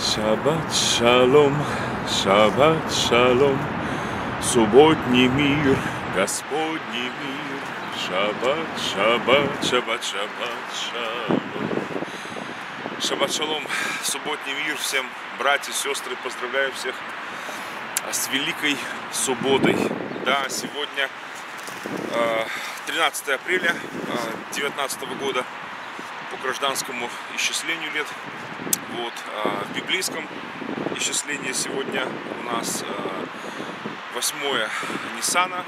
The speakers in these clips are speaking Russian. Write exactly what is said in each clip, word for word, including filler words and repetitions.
Шаббат шалом, шаббат шалом, субботний мир, Господний мир. Шаббат, шаббат, шаббат, шаббат, шалом. Шаббат шалом, субботний мир всем, братья, сестры, поздравляю всех с великой субботой. Да, сегодня тринадцатое апреля две тысячи девятнадцатого года по гражданскому исчислению лет. Вот, в библейском исчислении сегодня у нас восьмое Ниссана,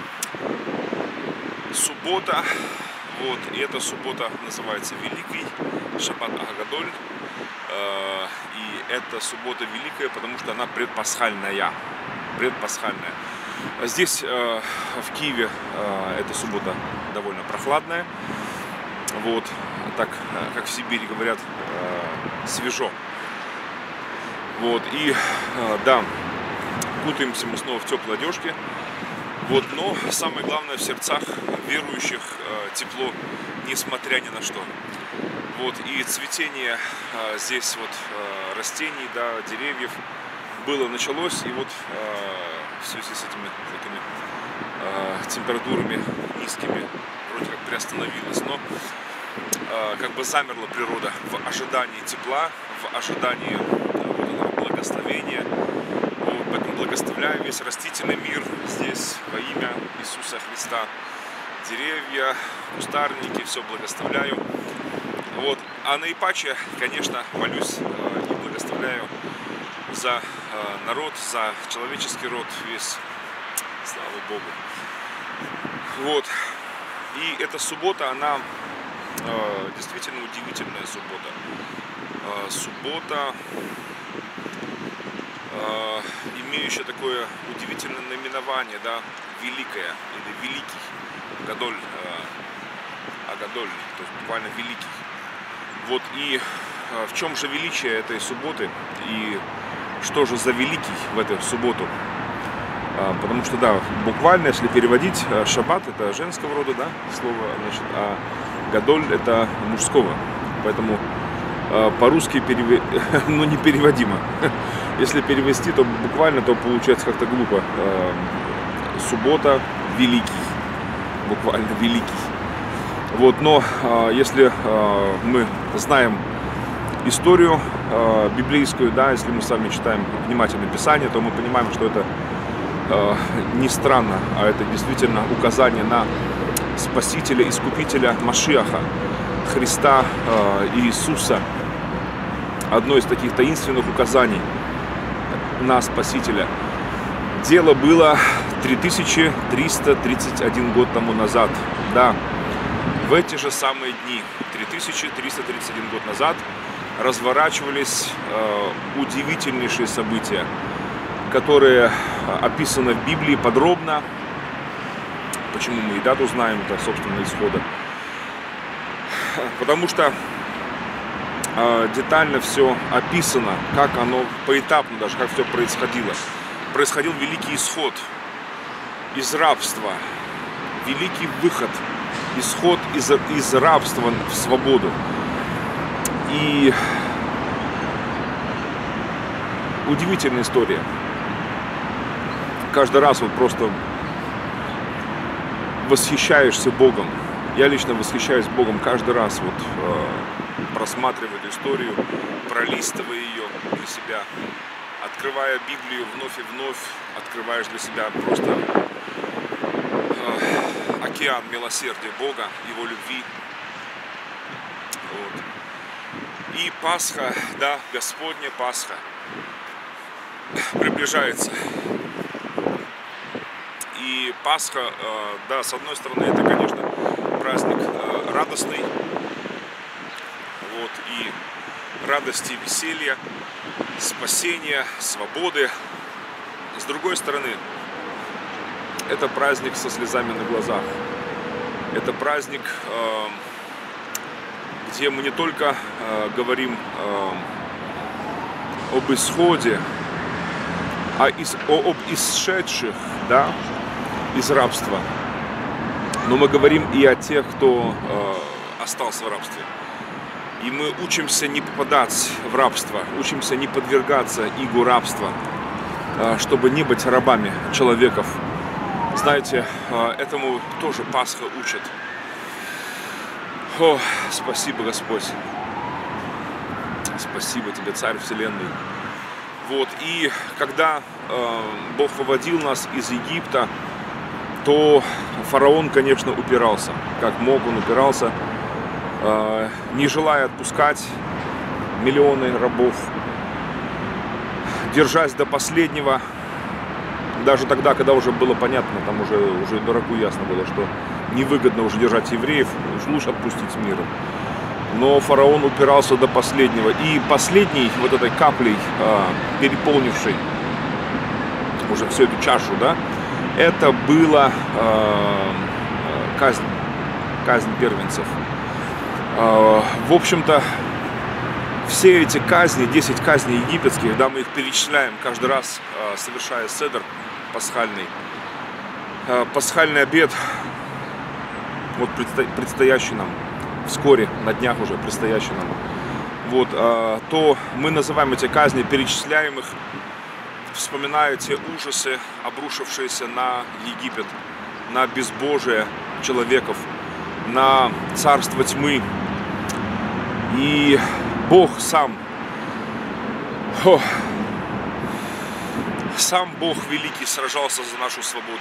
суббота. Вот, и эта суббота называется Великий, Шаббат Агадоль. И эта суббота великая, потому что она предпасхальная. Предпасхальная. Здесь, в Киеве, эта суббота довольно прохладная. Вот, так, как в Сибири говорят, свежо. Вот, и, да, кутаемся мы снова в теплой одежке. Вот, но самое главное, в сердцах верующих тепло, несмотря ни на что. Вот, и цветение здесь вот растений, да, деревьев было, началось, и вот в связи с этими такими температурами низкими вроде как приостановилось, но как бы замерла природа в ожидании тепла, в ожидании вот, благословения. Вот, поэтому благословляю весь растительный мир здесь во имя Иисуса Христа. Деревья, кустарники, все благословляю. Вот. А наипаче, конечно, молюсь и благословляю за народ, за человеческий род весь. Слава Богу. Вот. И эта суббота, она э, действительно удивительная суббота. Э, суббота, э, имеющая такое удивительное наименование, да, великая или великий, Гадоль, э, Агадоль, то есть буквально великий. Вот, и э, в чем же величие этой субботы и что же за великий в эту субботу? Потому что, да, буквально, если переводить, шаббат это женского рода, да, слово, значит, а гадоль это мужского. Поэтому по-русски перев... ну, не переводимо. Если перевести, то буквально, то получается как-то глупо. Суббота великий, буквально великий. Вот, но если мы знаем историю библейскую, да, если мы с вами читаем внимательно Писание, то мы понимаем, что это не странно, а это действительно указание на Спасителя, Искупителя Машиаха, Христа Иисуса. Одно из таких таинственных указаний на Спасителя. Дело было три тысячи триста тридцать один год тому назад. Да, в эти же самые дни, три тысячи триста тридцать один год назад, разворачивались удивительнейшие события, которые описаны в Библии подробно. Почему мы и дату знаем, это, собственно, исхода. Потому что э, детально все описано, как оно поэтапно даже, как все происходило. Происходил великий исход из рабства, великий выход, исход из, из рабства в свободу. И удивительная история. Каждый раз вот просто восхищаешься Богом. Я лично восхищаюсь Богом каждый раз, вот э, просматривая эту историю, пролистывая ее для себя, открывая Библию вновь и вновь, открываешь для себя просто э, океан милосердия Бога, Его любви. Вот. И Пасха, да, Господня Пасха приближается. И Пасха, да, с одной стороны, это, конечно, праздник радостный, вот, и радости, веселья, спасения, свободы. С другой стороны, это праздник со слезами на глазах. Это праздник, где мы не только говорим об исходе, а из, об исшедших, да, из рабства. Но мы говорим и о тех, кто э, остался в рабстве. И мы учимся не попадать в рабство, учимся не подвергаться игу рабства, чтобы не быть рабами человеков. Знаете, этому тоже Пасха учит. О, спасибо, Господь. Спасибо тебе, Царь Вселенной. Вот, и когда э, Бог выводил нас из Египта, то фараон, конечно, упирался. Как мог, он упирался, э, не желая отпускать миллионы рабов, держась до последнего, даже тогда, когда уже было понятно, там уже, уже дураку ясно было, что невыгодно уже держать евреев, лучше отпустить с миром. Но фараон упирался до последнего. И последней вот этой каплей, э, переполнившей уже всю эту чашу, да, это была э, казнь, казнь первенцев. Э, в общем-то, все эти казни, десять казней египетских, да, мы их перечисляем каждый раз, э, совершая седер пасхальный. Э, пасхальный обед, вот предсто, предстоящий нам, вскоре, на днях уже предстоящий нам, вот, э, то мы называем эти казни, перечисляем их, вспоминая те ужасы, обрушившиеся на Египет, на безбожие человеков, на царство тьмы. И Бог сам, о, сам Бог великий сражался за нашу свободу.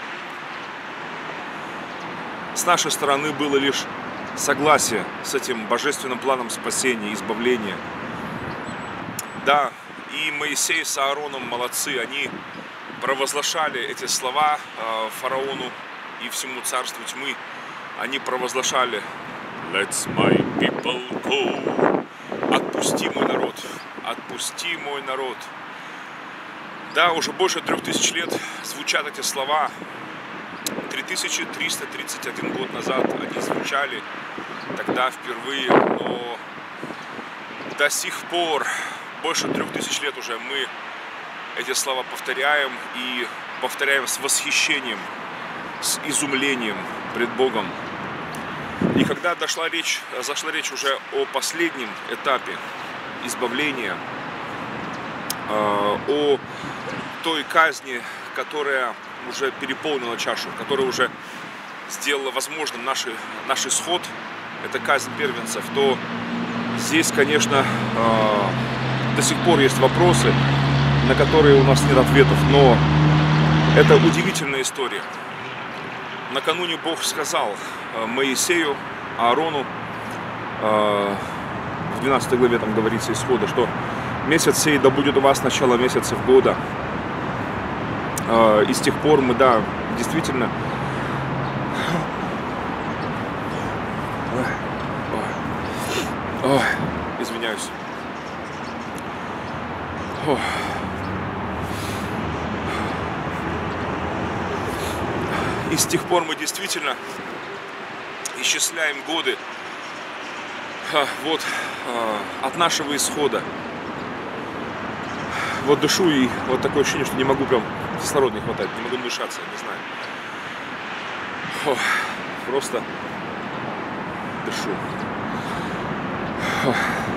С нашей стороны было лишь согласие с этим божественным планом спасения, избавления. Да, и Моисей с Аароном молодцы, они провозглашали эти слова э, фараону и всему царству тьмы. Они провозглашали: "Let my people go". Отпусти мой народ, отпусти мой народ. Да, уже больше трех тысяч лет звучат эти слова. три тысячи триста тридцать один год назад они звучали тогда впервые, но до сих пор, больше трех тысяч лет уже, мы эти слова повторяем и повторяем с восхищением, с изумлением пред Богом. И когда дошла речь, зашла речь уже о последнем этапе избавления, о той казни, которая уже переполнила чашу, которая уже сделала возможным наш, наш исход, это казнь первенцев, то здесь, конечно, до сих пор есть вопросы, на которые у нас нет ответов, но это удивительная история. Накануне Бог сказал Моисею, Аарону, в двенадцатой главе там говорится Исхода, что месяц сей да будет у вас начало месяцев года. И с тех пор мы, да, действительно, ой, ой, извиняюсь. Ой. И с тех пор мы действительно исчисляем годы вот от нашего исхода. Вот дышу, и вот такое ощущение, что не могу, прям кислород не хватает, не могу дышаться, не знаю. Ох, просто дышу. Ох.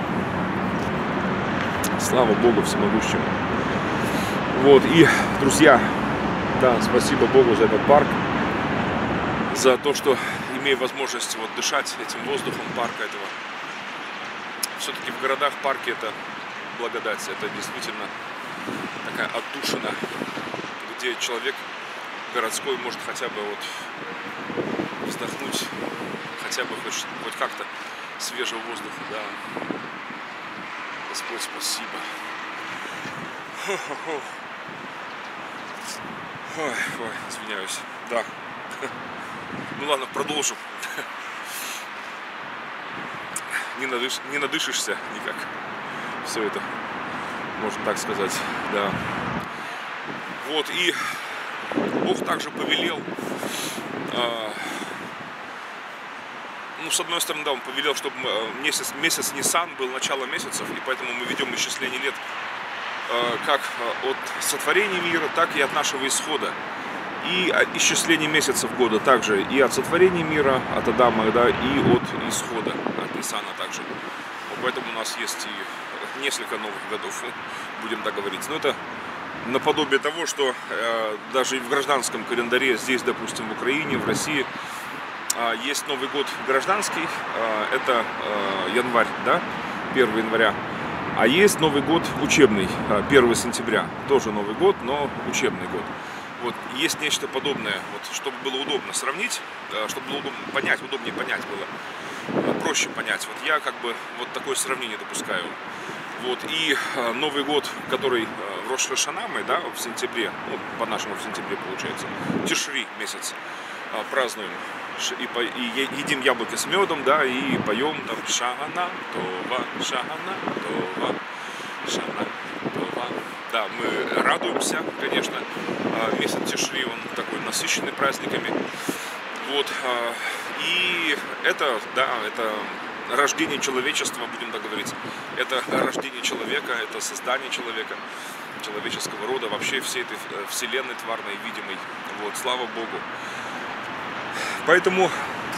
Слава Богу всемогущему. Вот, и, друзья, да, спасибо Богу за этот парк, за то, что имею возможность вот дышать этим воздухом парка этого. Все-таки в городах парки это благодать, это действительно такая отдушина, где человек городской может хотя бы вот вздохнуть, хотя бы хоть, хоть как-то свежего воздуха, да. Господь, спасибо. Ой, ой, извиняюсь, да. Ну ладно, продолжим. Не, надыш... не надышишься никак. Все это, можно так сказать, да. Вот, и Бог также повелел, э, ну, с одной стороны, да, Он повелел, чтобы месяц, месяц Нисан был начало месяцев, и поэтому мы ведем исчисление лет э, как от сотворения мира, так и от нашего исхода. И исчисление месяцев года также и от сотворения мира, от Адама, да, и от исхода, от Ниссана также. Поэтому у нас есть и несколько новых годов, будем так говорить. Но это наподобие того, что э, даже в гражданском календаре здесь, допустим, в Украине, в России, э, есть Новый год гражданский, э, это э, январь, да, первого января. А есть Новый год учебный, э, первого сентября, тоже Новый год, но учебный год. Вот, есть нечто подобное, вот, чтобы было удобно сравнить, э, чтобы было удобно понять, удобнее понять было, э, проще понять. Вот я как бы вот такое сравнение допускаю. Вот, и э, Новый год, который э, в Рош ха-Шана мы, да, в сентябре, ну, по-нашему в сентябре получается, Тишри месяц, э, празднуем и, по, и едим яблоки с медом, да, и поем там Шана, Това, Шана, Това, Шана, Това. Да, мы радуемся, конечно, э, месяц Тишри, он такой насыщенный праздниками. Вот, э, и это, да, это рождение человечества, будем так говорить, это рождение человека, это создание человека, человеческого рода, вообще всей этой вселенной тварной, видимой. Вот, слава Богу. Поэтому,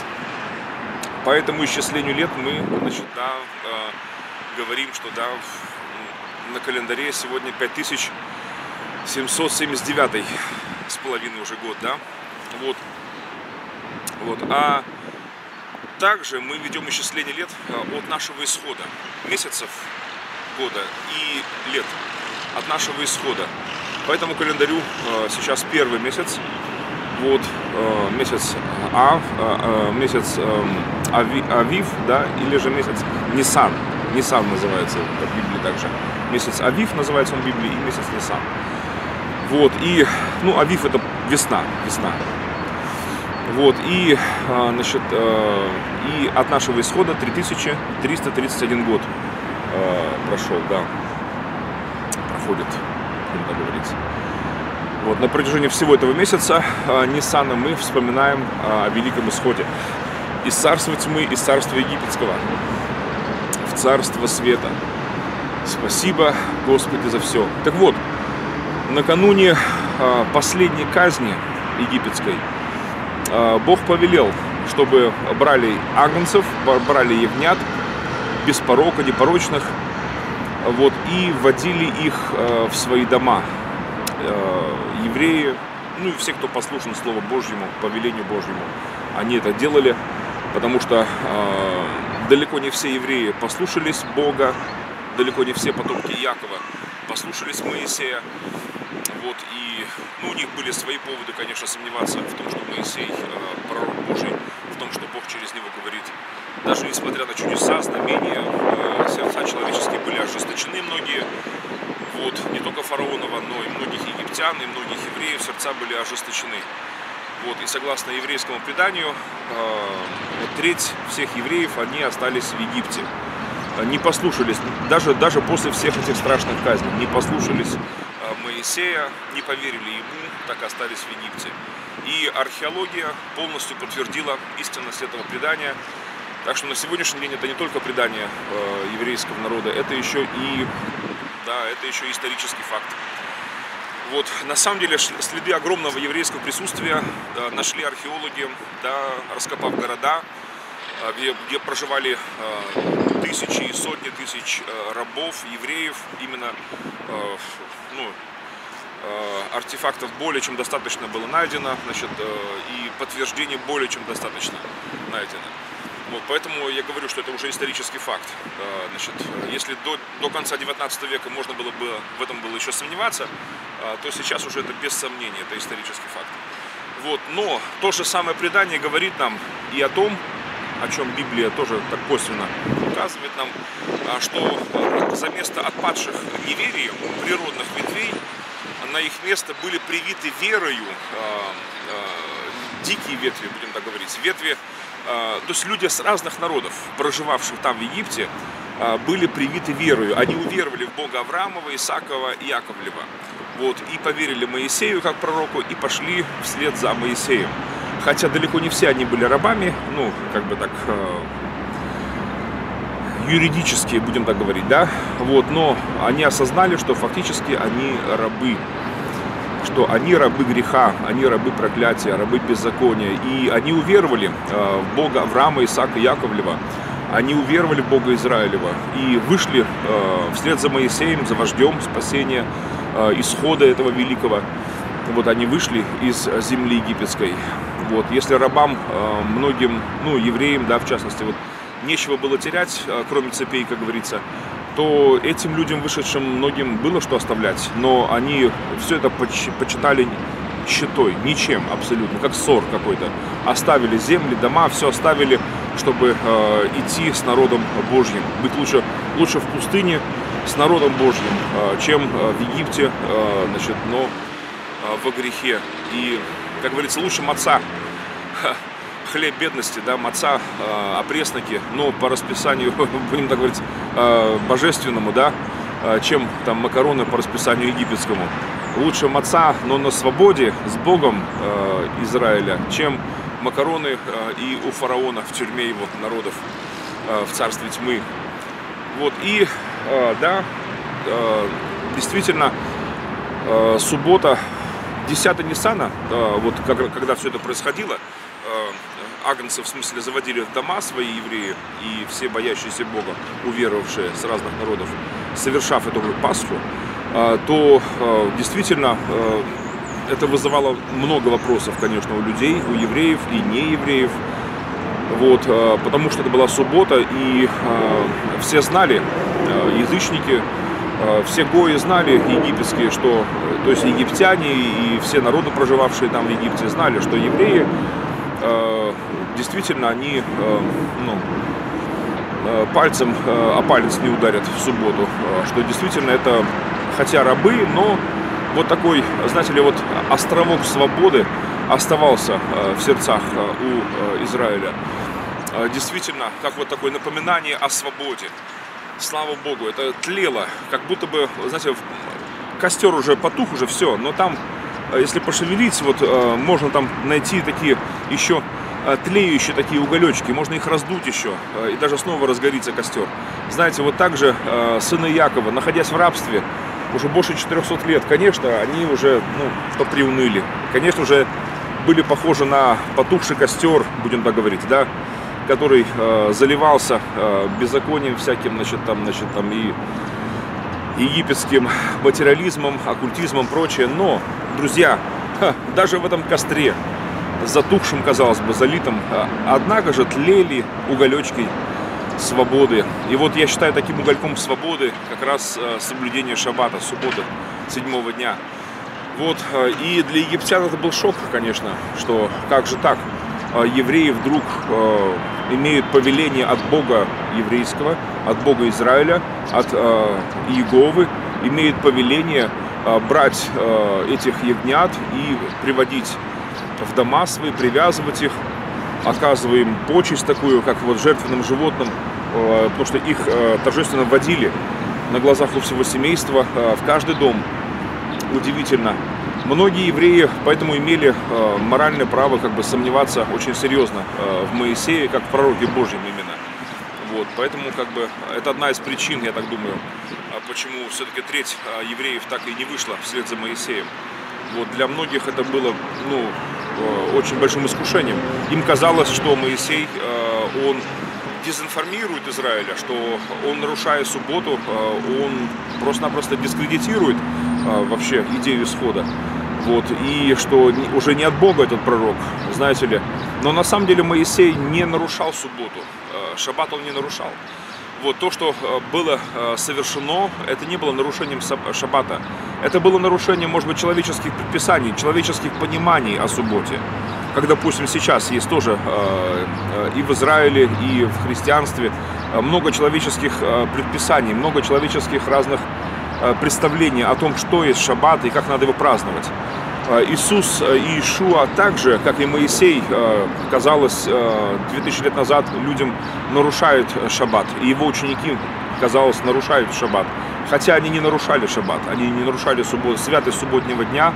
по этому исчислению лет мы, значит, да, э, говорим, что да, в, на календаре сегодня пять тысяч семьсот семьдесят девятый с половиной уже год, да, вот, вот, а также мы ведем исчисление лет от нашего исхода, месяцев года и лет от нашего исхода. По этому календарю сейчас первый месяц, вот, месяц Ав, месяц Авив, да, или же месяц Ниссан, Ниссан называется в Библии также. Месяц Авив называется он в Библии, и месяц Ниссан. Вот, и, ну, Авив это весна, весна. Вот, и, значит, и от нашего исхода три тысячи триста тридцать один год прошел, да, проходит, будем так говорить. Вот, на протяжении всего этого месяца Ниссана мы вспоминаем о великом исходе из царства тьмы, из царства египетского в царство света. Спасибо, Господи, за все. Так вот, накануне последней казни египетской Бог повелел, чтобы брали агнцев, брали ягнят, без порока, непорочных, вот, и вводили их в свои дома. Евреи, ну и все, кто послушен Слову Божьему, повелению Божьему, они это делали, потому что далеко не все евреи послушались Бога, далеко не все потомки Иакова послушались Моисея. Вот, и, ну, у них были свои поводы, конечно, сомневаться в том, что Моисей, э, пророк Божий, в том, что Бог через него говорит. Даже несмотря на чудеса, знамения, э, сердца человеческие были ожесточены многие. Вот, не только фараонова, но и многих египтян, и многих евреев сердца были ожесточены. Вот, и согласно еврейскому преданию, э, вот треть всех евреев, они остались в Египте. Не послушались, даже, даже после всех этих страшных казней, не послушались Моисея, не поверили ему, так и остались в Египте. И археология полностью подтвердила истинность этого предания. Так что на сегодняшний день это не только предание э, еврейского народа, это еще и, да, это еще и исторический факт. Вот, на самом деле следы огромного еврейского присутствия да, нашли археологи, да, раскопав города, где, где проживали э, тысячи и сотни тысяч э, рабов, евреев, именно э, ну, э, артефактов более чем достаточно было найдено, значит, э, и подтверждений более чем достаточно найдено. Вот, поэтому я говорю, что это уже исторический факт. Э, значит, если до, до конца девятнадцатого века можно было бы в этом было еще сомневаться, э, то сейчас уже это без сомнения, это исторический факт. Вот, но то же самое предание говорит нам и о том, о чем Библия тоже так косвенно указывает нам, что за место отпадших неверием природных ветвей на их место были привиты верою э, э, дикие ветви, будем так говорить, ветви, э, то есть люди с разных народов, проживавших там в Египте, э, были привиты верою. Они уверовали в Бога Авраамова, Исаакова и Яковлева. Вот, и поверили Моисею как пророку, и пошли вслед за Моисеем. Хотя далеко не все они были рабами, ну, как бы так, э, юридически, будем так говорить, да, вот, но они осознали, что фактически они рабы, что они рабы греха, они рабы проклятия, рабы беззакония. И они уверовали в Бога Авраама, Исаака, Яковлева. Они уверовали в Бога Израилева и вышли вслед за Моисеем, за вождем спасения, исхода этого великого. Вот они вышли из земли египетской. Вот. Если рабам, многим, ну, евреям, да, в частности, вот, нечего было терять, кроме цепей, как говорится, то этим людям, вышедшим, многим было что оставлять, но они все это почитали щитой, ничем абсолютно, как ссор какой-то. Оставили земли, дома, все оставили, чтобы э, идти с народом Божьим. Быть лучше, лучше в пустыне с народом Божьим, э, чем э, в Египте, э, значит, но э, во грехе. И, как говорится, лучше маца, хлеб бедности, да, маца, э, опресноки, но по расписанию, будем так говорить, э, божественному, да, э, чем там макароны по расписанию египетскому. Лучше маца, но на свободе с Богом э, Израиля, чем макароны э, и у фараона в тюрьме его народов э, в царстве тьмы. Вот, и, э, да, э, действительно, э, суббота, десятого Ниссана, э, вот как, когда все это происходило, э, агнцев, в смысле, заводили в дома свои евреи, и все боящиеся Бога, уверовавшие с разных народов, совершав эту Пасху, то действительно это вызывало много вопросов, конечно, у людей, у евреев и неевреев. Вот, потому что это была суббота, и все знали, язычники, все гои знали египетские, что, то есть египтяне и все народы, проживавшие там в Египте, знали, что евреи действительно они, ну, пальцем о палец не ударят в субботу, что действительно это, хотя рабы, но вот такой, знаете ли, вот островок свободы оставался в сердцах у Израиля. Действительно, как вот такое напоминание о свободе. Слава Богу, это тлело, как будто бы, знаете, костер уже потух, уже все, но там, если пошевелить, вот можно там найти такие еще тлеющие такие уголечки, можно их раздуть еще, и даже снова разгорится костер. Знаете, вот так же сыны Якова, находясь в рабстве уже больше четырёхсот лет, конечно, они уже, ну, поприуныли, конечно, уже были похожи на потухший костер, будем так говорить, да, который э, заливался э, беззаконием всяким, значит, там, значит, там и египетским материализмом, оккультизмом, прочее. Но, друзья, ха, даже в этом костре, затухшим, казалось бы, залитым, однако же тлели уголечки свободы. И вот я считаю таким угольком свободы как раз соблюдение шаббата, субботы, седьмого дня. Вот, и для египтян это был шок, конечно, что как же так, евреи вдруг э, имеют повеление от Бога еврейского, от Бога Израиля, от э, Иеговы, имеют повеление э, брать э, этих ягнят и приводить в дома свои, привязывать их, оказывая им почесть такую, как вот жертвенным животным, э, потому что их э, торжественно вводили на глазах у всего семейства э, в каждый дом. Удивительно. Многие евреи поэтому имели э, моральное право как бы сомневаться очень серьезно э, в Моисее, как в пророке Божьем именно. Вот, поэтому как бы это одна из причин, я так думаю, почему все-таки треть э, евреев так и не вышла вслед за Моисеем. Вот, для многих это было, ну, э, очень большим искушением. Им казалось, что Моисей, э, он дезинформирует Израиля, что он, нарушая субботу, э, он просто-напросто дискредитирует э, вообще идею исхода. Вот, и что уже не от Бога этот пророк, знаете ли. Но на самом деле Моисей не нарушал субботу, шаббат он не нарушал. Вот то, что было совершено, это не было нарушением шаббата. Это было нарушением, может быть, человеческих предписаний, человеческих пониманий о субботе. Как, допустим, сейчас есть тоже и в Израиле, и в христианстве много человеческих предписаний, много человеческих разных представлений о том, что есть шаббат и как надо его праздновать. Иисус и Иешуа также, как и Моисей, казалось, две тысячи лет назад людям нарушают шаббат. И его ученики, казалось, нарушают шаббат. Хотя они не нарушали шаббат, они не нарушали суббот, святость субботнего дня,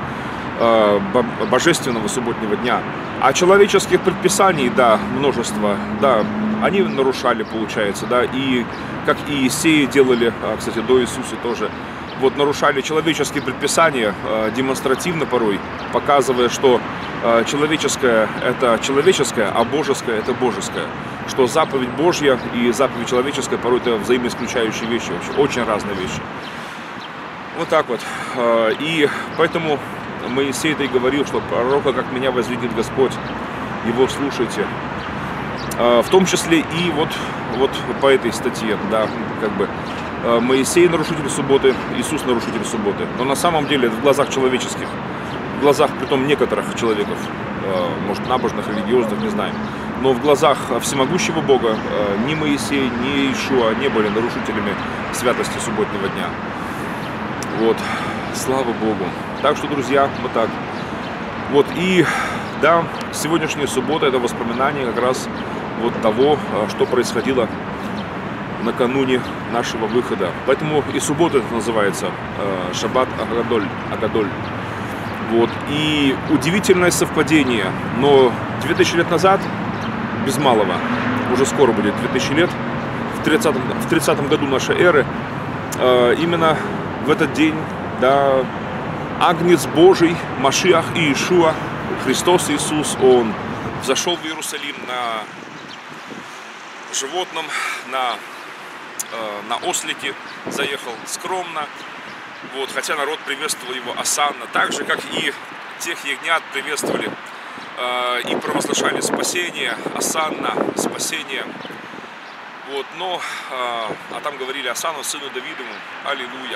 божественного субботнего дня. А человеческих предписаний, да, множество, да, они нарушали, получается, да, и как и Иисеи делали, кстати, до Иисуса тоже, вот нарушали человеческие предписания демонстративно порой, показывая, что человеческое – это человеческое, а божеское – это божеское. Что заповедь Божья и заповедь человеческая порой это взаимоисключающие вещи, вообще очень разные вещи. Вот так вот. И поэтому Моисей-то и говорил, что пророка, как меня возведет Господь, его слушайте. В том числе и вот, вот по этой статье, да, как бы Моисей нарушитель субботы, Иисус нарушитель субботы. Но на самом деле в глазах человеческих, в глазах притом некоторых человеков, может набожных, религиозных, не знаю, но в глазах всемогущего Бога ни Моисей, ни Иешуа не были нарушителями святости субботнего дня. Вот, слава Богу. Так что, друзья, вот так. Вот, и да, сегодняшняя суббота – это воспоминание как раз вот того, что происходило накануне нашего выхода. Поэтому и суббота это называется э, Шаббат Агадоль, Агадоль. Вот. И удивительное совпадение, но две тысячи лет назад, без малого, уже скоро будет две тысячи лет, в тридцатом, в тридцатом году нашей эры, э, именно в этот день, да, Агнец Божий, Машиах Иешуа, Христос Иисус, Он взошел в Иерусалим на животном, на, э, на ослике, заехал скромно, вот, хотя народ приветствовал его осанно, так же, как и тех ягнят приветствовали э, и провозглашали спасение, осанна, спасение. Вот, но, э, а там говорили Осанну, сыну Давидову, аллилуйя.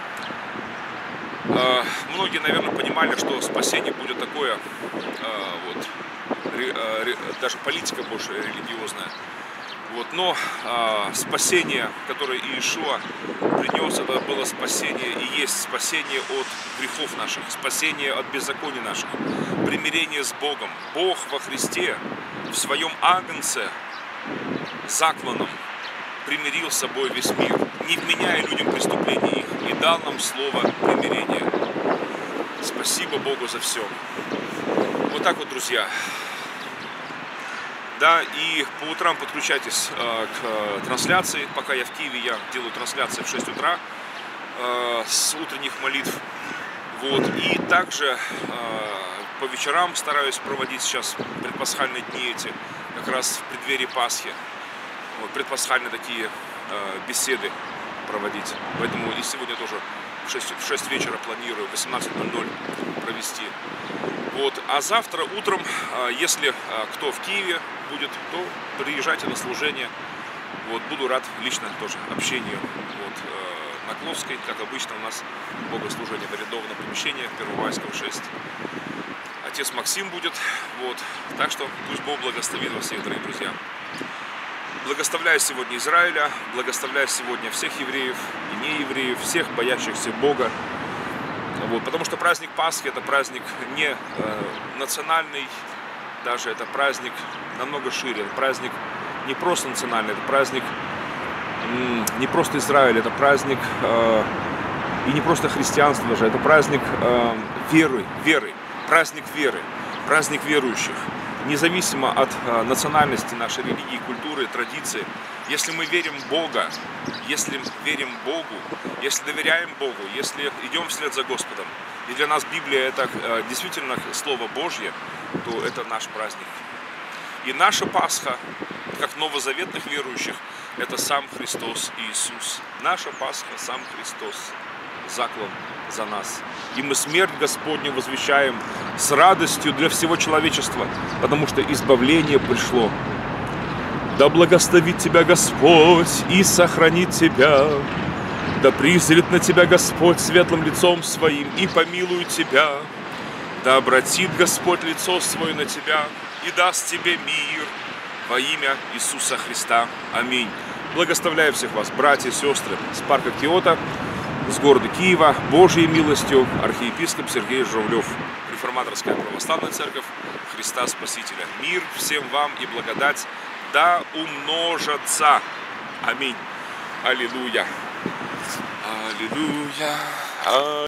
Э, многие, наверное, понимали, что спасение будет такое, э, вот, ре, э, даже политика больше религиозная. Вот, но э, спасение, которое Иешуа принес, это было спасение и есть спасение от грехов наших, спасение от беззаконий наших, примирение с Богом. Бог во Христе в своем Агнце закланном примирил с собой весь мир, не вменяя людям преступления их, и дал нам слово примирения. Спасибо Богу за все. Вот так вот, друзья. Да, и по утрам подключайтесь э, к э, трансляции. Пока я в Киеве, я делаю трансляции в шесть утра э, с утренних молитв. Вот. И также э, по вечерам стараюсь проводить сейчас предпасхальные дни эти, как раз в преддверии Пасхи. Вот, предпасхальные такие э, беседы проводить. Поэтому и сегодня тоже в шесть, в шесть вечера планирую, в восемнадцать ноль ноль провести. Вот. А завтра утром, если кто в Киеве будет, то приезжайте на служение. Вот. Буду рад лично тоже общению. Вот. На Кловской, как обычно, у нас богослужение в арендованном помещении, Первомайского шесть. Отец Максим будет. Вот. Так что пусть Бог благословит вас всех, дорогие друзья. Благословляю сегодня Израиля, благословляю сегодня всех евреев и неевреев, всех боящихся Бога. Вот, потому что праздник Пасхи – это праздник не э, национальный, даже это праздник намного шире, это праздник не просто национальный, это праздник м, не просто Израиля, это праздник э, и не просто христианство даже, это праздник э, веры, веры, праздник веры, праздник верующих. Независимо от э, национальности нашей религии, культуры, традиции, если мы верим в Бога, если верим Богу, если доверяем Богу, если идем вслед за Господом, и для нас Библия это э, действительно Слово Божье, то это наш праздник. И наша Пасха, как новозаветных верующих, это сам Христос Иисус. Наша Пасха сам Христос, заклан за нас. И мы смерть Господню возвещаем с радостью для всего человечества, потому что избавление пришло. Да благословит тебя Господь и сохранит тебя. Да призрит на тебя Господь светлым лицом своим и помилует тебя. Да обратит Господь лицо свое на тебя и даст тебе мир во имя Иисуса Христа. Аминь. Благословляю всех вас, братья и сестры, с парка Киота, с города Киева, Божьей милостью, архиепископ Сергей Журавлев, Реформаторская православная церковь Христа Спасителя. Мир всем вам и благодать да умножатся. Аминь. Аллилуйя. Аллилуйя.